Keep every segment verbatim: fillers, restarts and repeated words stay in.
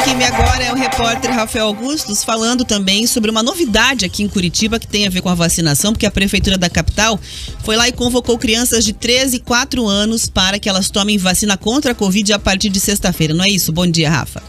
time agora é o repórter Rafael Augustus, falando também sobre uma novidade aqui em Curitiba que tem a ver com a vacinação, porque a Prefeitura da capital foi lá e convocou crianças de treze e quatro anos para que elas tomem vacina contra a Covid a partir de sexta-feira, não é isso? Bom dia, Rafa.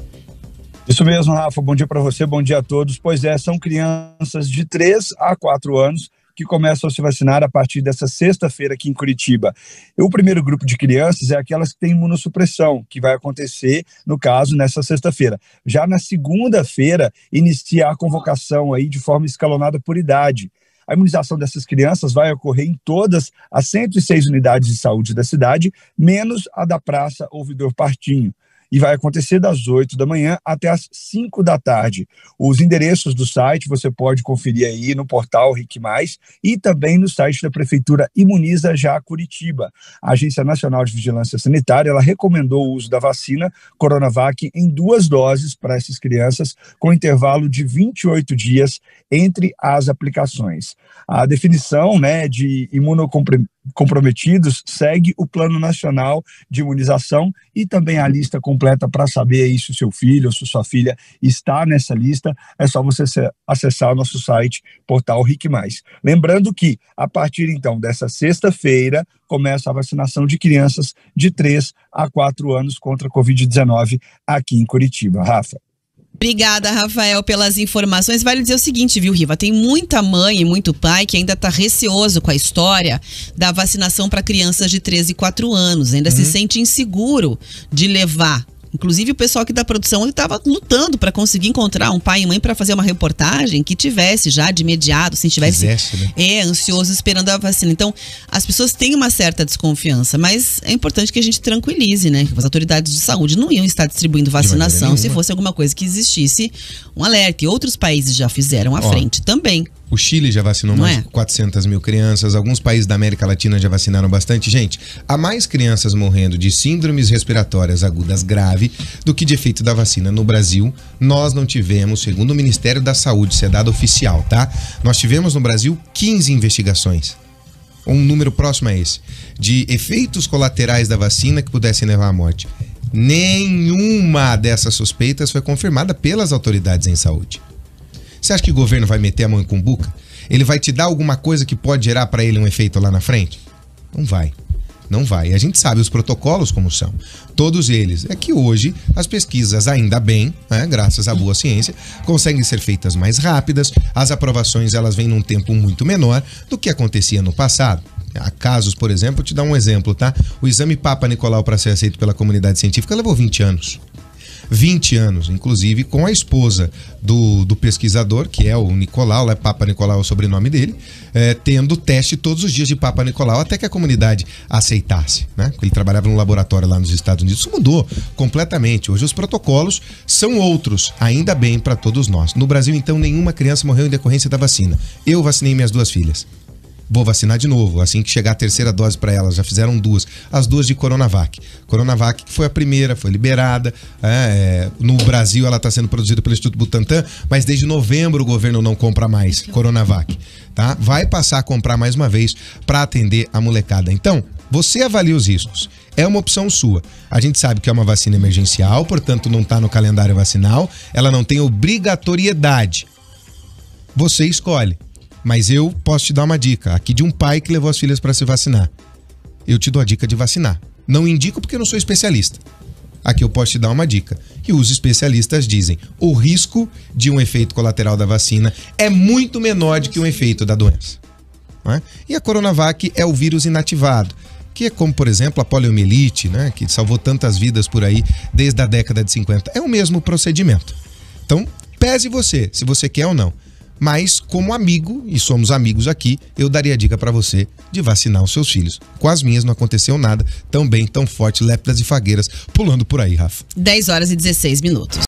Isso mesmo, Rafa. Bom dia para você, bom dia a todos. Pois é, são crianças de três a quatro anos que começam a se vacinar a partir dessa sexta-feira aqui em Curitiba. E o primeiro grupo de crianças é aquelas que têm imunossupressão, que vai acontecer, no caso, nessa sexta-feira. Já na segunda-feira, inicia a convocação aí de forma escalonada por idade. A imunização dessas crianças vai ocorrer em todas as cento e seis unidades de saúde da cidade, menos a da Praça Ouvidor Partinho. E vai acontecer das oito da manhã até as cinco da tarde. Os endereços do site você pode conferir aí no portal RIC Mais e também no site da Prefeitura Imuniza Já Curitiba. A Agência Nacional de Vigilância Sanitária ela recomendou o uso da vacina Coronavac em duas doses para essas crianças, com intervalo de vinte e oito dias entre as aplicações. A definição, né, de imunocomprometidos segue o Plano Nacional de Imunização e também a lista completa para saber aí se o seu filho ou se sua filha está nessa lista. É só você acessar o nosso site, portal RIC Mais. Lembrando que, a partir então dessa sexta-feira, começa a vacinação de crianças de três a quatro anos contra a covid dezenove aqui em Curitiba. Rafa. Obrigada, Rafael, pelas informações. Vale dizer o seguinte, viu, Riva? Tem muita mãe e muito pai que ainda está receoso com a história da vacinação para crianças de treze e quatro anos. Ainda uhum. se sente inseguro de levar. Inclusive o pessoal aqui da produção estava lutando para conseguir encontrar um pai e mãe para fazer uma reportagem que tivesse já de imediato, se tivesse Quisesse, né? é, ansioso esperando a vacina. Então, as pessoas têm uma certa desconfiança, mas é importante que a gente tranquilize, né? As autoridades de saúde não iam estar distribuindo vacinação se fosse alguma coisa que existisse um alerta. E outros países já fizeram à Ó, frente também. O Chile já vacinou mais de quatrocentas mil crianças, alguns países da América Latina já vacinaram bastante. Gente, há mais crianças morrendo de síndromes respiratórias agudas graves do que de efeito da vacina. No Brasil, nós não tivemos, segundo o Ministério da Saúde, isso é dado oficial, tá? Nós tivemos no Brasil quinze investigações, um número próximo a esse, de efeitos colaterais da vacina que pudessem levar à morte. Nenhuma dessas suspeitas foi confirmada pelas autoridades em saúde. Você acha que o governo vai meter a mão em cumbuca? Ele vai te dar alguma coisa que pode gerar para ele um efeito lá na frente? Não vai. Não vai. A gente sabe os protocolos como são. Todos eles. É que hoje as pesquisas, ainda bem, né, graças à boa ciência, conseguem ser feitas mais rápidas. As aprovações elas vêm num tempo muito menor do que acontecia no passado. Há casos, por exemplo, vou te dar um exemplo, tá? O exame Papa Nicolau para ser aceito pela comunidade científica levou vinte anos. vinte anos, inclusive com a esposa do, do pesquisador, que é o Nicolau, é Papa Nicolau é o sobrenome dele, é, tendo teste todos os dias de Papa Nicolau até que a comunidade aceitasse, né? Ele trabalhava no laboratório lá nos Estados Unidos. Isso mudou completamente. Hoje os protocolos são outros, ainda bem para todos nós. No Brasil, então, nenhuma criança morreu em decorrência da vacina. Eu vacinei minhas duas filhas. Vou vacinar de novo, assim que chegar a terceira dose para elas. Já fizeram duas, as duas de Coronavac. Coronavac que foi a primeira, foi liberada. É, no Brasil ela está sendo produzida pelo Instituto Butantan, mas desde novembro o governo não compra mais Coronavac, tá? Vai passar a comprar mais uma vez para atender a molecada. Então, você avalia os riscos. É uma opção sua. A gente sabe que é uma vacina emergencial, portanto não está no calendário vacinal. Ela não tem obrigatoriedade. Você escolhe. Mas eu posso te dar uma dica, aqui de um pai que levou as filhas para se vacinar. Eu te dou a dica de vacinar. Não indico porque eu não sou especialista. Aqui eu posso te dar uma dica. E os especialistas dizem, o risco de um efeito colateral da vacina é muito menor do que um efeito da doença. Não é? E a Coronavac é o vírus inativado, que é como, por exemplo, a poliomielite, né, que salvou tantas vidas por aí desde a década de cinquenta. É o mesmo procedimento. Então, pese você, se você quer ou não. Mas, como amigo, e somos amigos aqui, eu daria a dica para você de vacinar os seus filhos. Com as minhas não aconteceu nada tão bem, tão forte, lépidas e fagueiras pulando por aí, Rafa. dez horas e dezesseis minutos.